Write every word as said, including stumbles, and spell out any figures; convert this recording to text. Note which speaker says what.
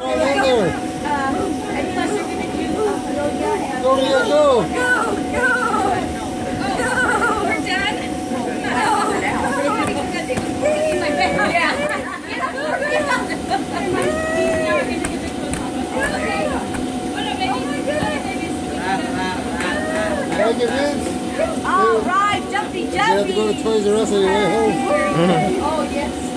Speaker 1: Go in there.
Speaker 2: And plus you're going to do Amelia and...
Speaker 1: Go, Leah, go.
Speaker 3: Go, go.
Speaker 2: We're done?
Speaker 1: Thank you, Vince.
Speaker 2: All right, jumpy, jumpy.
Speaker 1: You have to go to Toys R Us on your way home.
Speaker 2: Oh, yes.